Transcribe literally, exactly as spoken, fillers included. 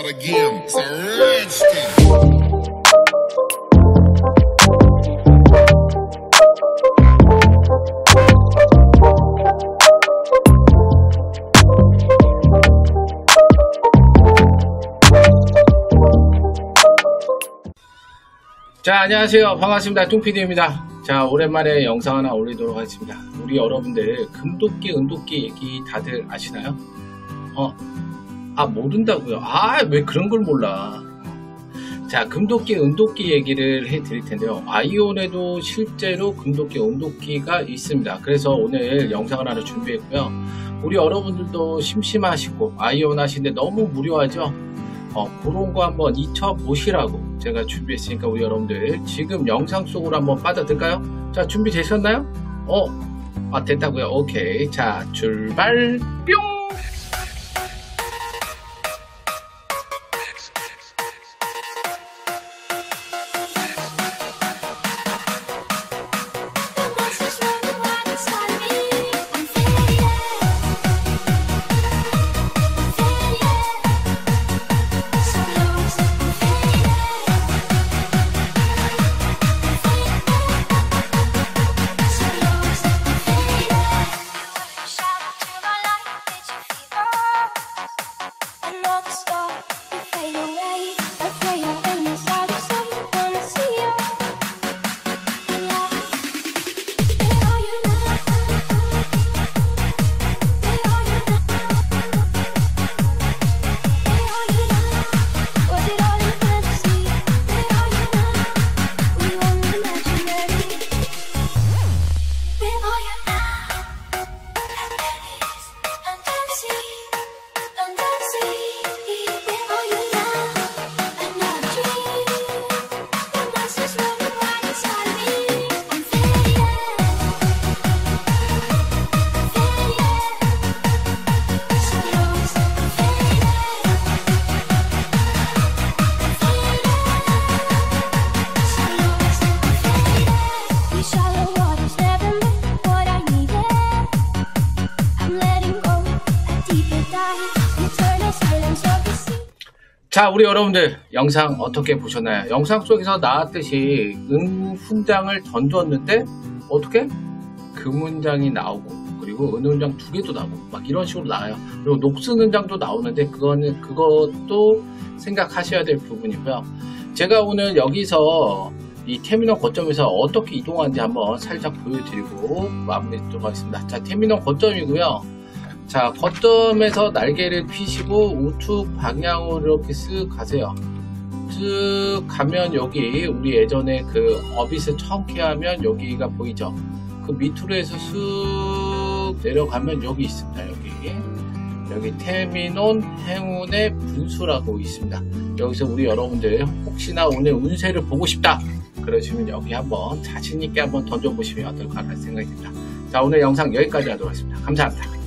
out again. It's a redskin. 자, 안녕하세요. 반갑습니다. 뚱피디입니다. 자, 오랜만에 영상 하나 올리도록 하겠습니다. 우리 여러분들 금도끼, 은도끼 얘기 다들 아시나요? 어, 아, 모른다고요? 아, 왜 그런 걸 몰라? 자, 금도끼, 은도끼 얘기를 해 드릴 텐데요. 아이온에도 실제로 금도끼, 은도끼가 있습니다. 그래서 오늘 영상을 하나 준비했고요. 우리 여러분들도 심심하시고 아이온 하시는데 너무 무료하죠? 어, 그런 거 한번 익혀보시라고 제가 준비했으니까 우리 여러분들 지금 영상 속으로 한번 빠져들까요? 자, 준비되셨나요? 어, 아, 됐다고요? 오케이. 자, 출발, 뿅! 자, 우리 여러분들 영상 어떻게 보셨나요? 영상 속에서 나왔듯이 은 훈장을 던졌는데 어떻게? 금 훈장이 나오고 그리고 은 훈장 두 개도 나오고 막 이런 식으로 나와요. 그리고 녹슨 훈장도 나오는데 그거는 그것도 생각하셔야 될 부분이고요. 제가 오늘 여기서 이 태민원 거점에서 어떻게 이동하는지 한번 살짝 보여드리고 마무리 하도록 하겠습니다. 자, 태민원 거점이고요. 자, 거점에서 날개를 피시고 우측 방향으로 이렇게 쓱 가세요. 쓱 가면 여기 우리 예전에 그 어비스 청캐하면 여기가 보이죠? 그 밑으로 해서 쓱 내려가면 여기 있습니다. 여기 여기 태민원 행운의 분수라고 있습니다. 여기서 우리 여러분들 혹시나 오늘 운세를 보고 싶다 그러시면 여기 한번 자신있게 한번 던져보시면 어떨까 하는 생각이 듭니다. 자, 오늘 영상 여기까지 하도록 하겠습니다. 감사합니다.